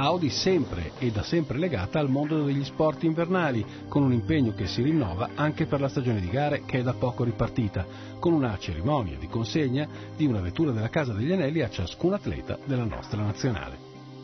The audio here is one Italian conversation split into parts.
Audi sempre e da sempre legata al mondo degli sport invernali, con un impegno che si rinnova anche per la stagione di gare che è da poco ripartita, con una cerimonia di consegna di una vettura della Casa degli Anelli a ciascun atleta della nostra nazionale.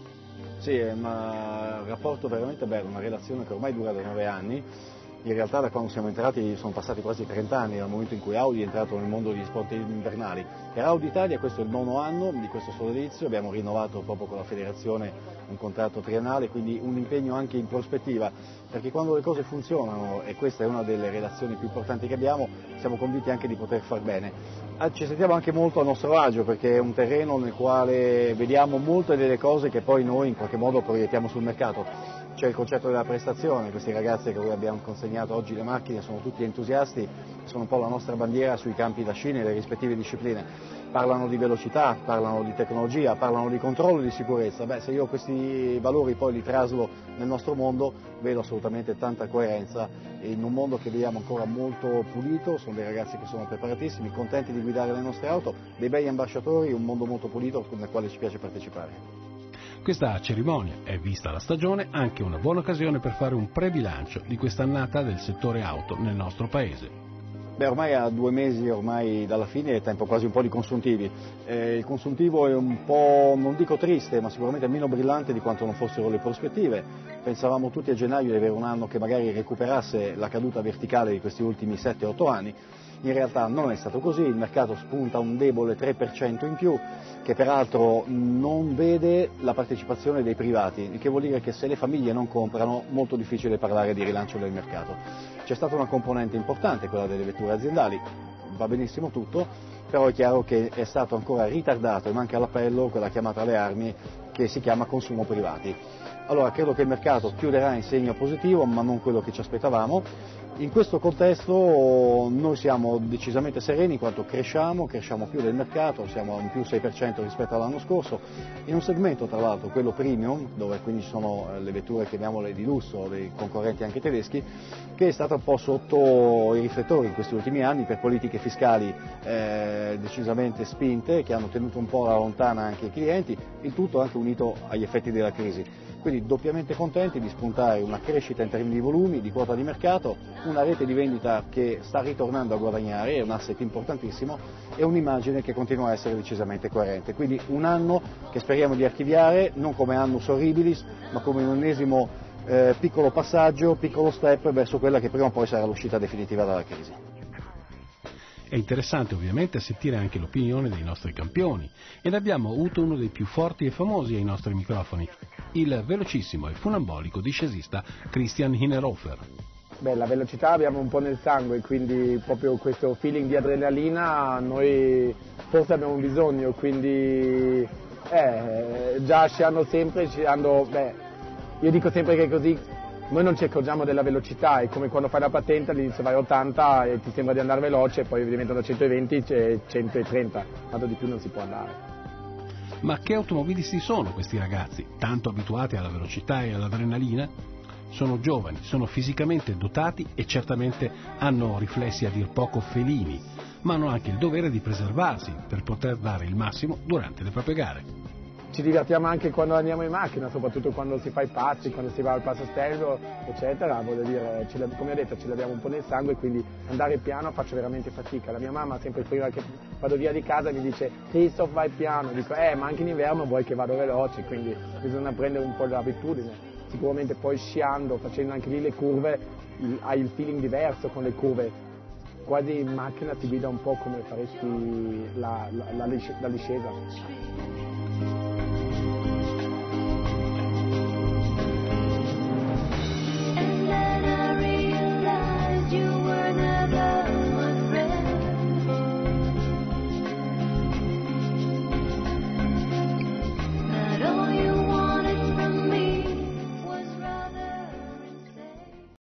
Sì, è un rapporto veramente bello, una relazione che ormai dura da 9 anni. In realtà da quando siamo entrati sono passati quasi 30 anni, dal momento in cui Audi è entrato nel mondo degli sport invernali. Per Audi Italia questo è il 9° anno di questo sodalizio, abbiamo rinnovato proprio con la federazione un contratto triennale, quindi un impegno anche in prospettiva, perché quando le cose funzionano, e questa è una delle relazioni più importanti che abbiamo, siamo convinti anche di poter far bene. Ci sentiamo anche molto a nostro agio, perché è un terreno nel quale vediamo molte delle cose che poi noi in qualche modo proiettiamo sul mercato. C'è il concetto della prestazione, questi ragazzi che noi abbiamo consegnato oggi le macchine sono tutti entusiasti, sono un po' la nostra bandiera sui campi da sci nelle rispettive discipline. Parlano di velocità, parlano di tecnologia, parlano di controllo e di sicurezza. Se io questi valori poi li traslo nel nostro mondo, vedo assolutamente tanta coerenza in un mondo che vediamo ancora molto pulito. Sono dei ragazzi che sono preparatissimi, contenti di guidare le nostre auto, dei bei ambasciatori, un mondo molto pulito nel quale ci piace partecipare. Questa cerimonia è, vista la stagione, anche una buona occasione per fare un prebilancio di quest'annata del settore auto nel nostro paese. Ormai a 2 mesi ormai dalla fine è tempo quasi un po' di consuntivi. Il consuntivo è un po', non dico triste, ma sicuramente meno brillante di quanto non fossero le prospettive. Pensavamo tutti a gennaio di avere un anno che magari recuperasse la caduta verticale di questi ultimi 7-8 anni. In realtà non è stato così, il mercato spunta un debole 3% in più, che peraltro non vede la partecipazione dei privati, il che vuol dire che se le famiglie non comprano, molto difficile parlare di rilancio del mercato. C'è stata una componente importante, quella delle vetture aziendali, va benissimo tutto, però è chiaro che è stato ancora ritardato e manca all'appello quella chiamata alle armi che si chiama consumo privati. Allora credo che il mercato chiuderà in segno positivo, ma non quello che ci aspettavamo. In questo contesto noi siamo decisamente sereni in quanto cresciamo più del mercato, siamo a un più 6% rispetto all'anno scorso, in un segmento tra l'altro, quello premium, dove quindi ci sono le vetture, chiamiamole di lusso, dei concorrenti anche tedeschi, che è stata un po' sotto i riflettori in questi ultimi anni per politiche fiscali decisamente spinte, che hanno tenuto un po' alla lontana anche i clienti, il tutto anche unito agli effetti della crisi. Quindi doppiamente contenti di spuntare una crescita in termini di volumi, di quota di mercato, una rete di vendita che sta ritornando a guadagnare, è un asset importantissimo, e un'immagine che continua a essere decisamente coerente. Quindi un anno che speriamo di archiviare, non come annus horribilis, ma come un ennesimo piccolo passaggio, piccolo step verso quella che prima o poi sarà l'uscita definitiva dalla crisi. È interessante ovviamente sentire anche l'opinione dei nostri campioni, ed abbiamo avuto uno dei più forti e famosi ai nostri microfoni, il velocissimo e funambolico discesista Christian Hinnerhofer. La velocità abbiamo un po' nel sangue, quindi proprio questo feeling di adrenalina noi forse abbiamo bisogno, quindi già sciando sempre, io dico sempre che così noi non ci accorgiamo della velocità, è come quando fai la patente all'inizio vai a 80 e ti sembra di andare veloce, poi diventano 120 c'è 130, tanto di più non si può andare. Ma che automobilisti sono questi ragazzi, tanto abituati alla velocità e all'adrenalina? Sono giovani, sono fisicamente dotati e certamente hanno riflessi a dir poco felini, ma hanno anche il dovere di preservarsi per poter dare il massimo durante le proprie gare. Ci divertiamo anche quando andiamo in macchina, soprattutto quando si fa i passi, quando si va al passo stello, eccetera. Voglio dire, come ho detto, ce l'abbiamo un po' nel sangue, quindi andare piano faccio veramente fatica. La mia mamma sempre prima che vado via di casa mi dice Christoph vai piano, dico ma anche in inverno vuoi che vado veloce, quindi bisogna prendere un po' l'abitudine. Sicuramente poi sciando, facendo anche lì le curve, hai il feeling diverso con le curve. Quasi in macchina ti guida un po' come faresti la discesa.